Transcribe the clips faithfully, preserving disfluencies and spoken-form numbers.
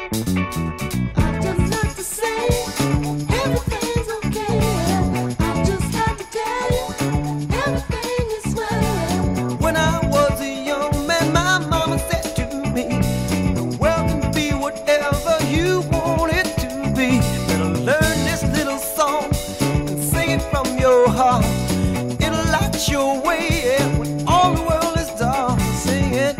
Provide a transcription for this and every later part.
It'll light your way when all the world is dark. Sing it.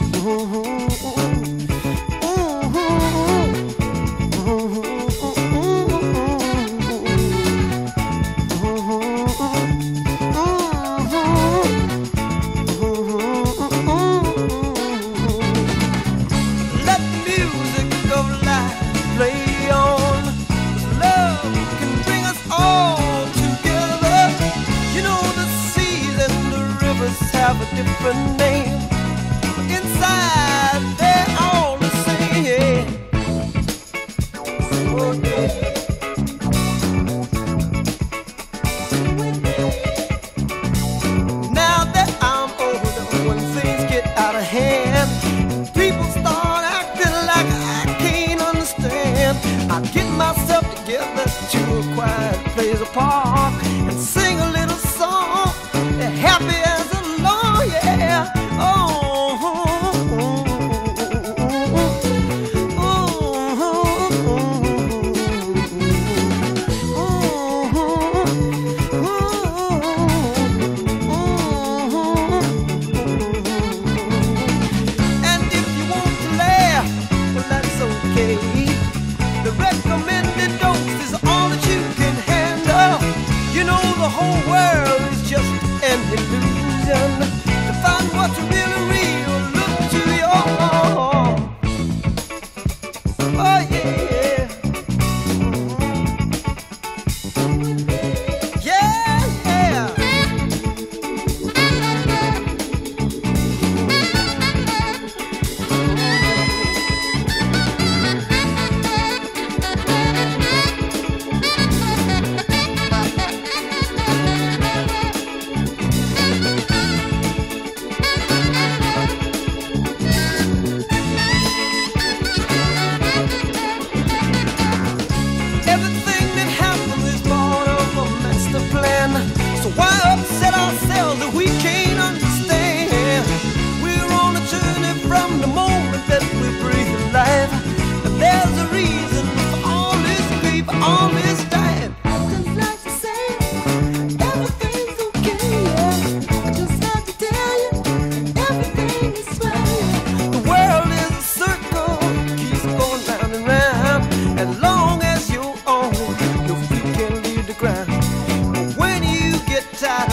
Let the music of life play on. Love can bring us all together. You know the seas and the rivers have a different name. Inside they're all the same. Oh, yeah. Now that I'm older, when things get out of hand, people start acting like I can't understand. I get myself together to a quiet place apart and sing a little song, happy as a law, yeah. Oh, oh, oh, and if you want to laugh, well, that's okay. The recommended dose is all that you can handle. You know the whole world is just an illusion. To find what's really real, look to your heart. Oh yeah, yeah, yeah. Everything that happens is part of a master plan. So why upset ourselves if we can't understand? We're on a journey from the moment that we breathe life. And there's a reason for all this grief, all this dying. I just like to say everything's okay, yeah. I just have to tell you everything is fine. The world is a circle, keeps going round and round. As long as you're on, your feet can leave the ground. But when you get tired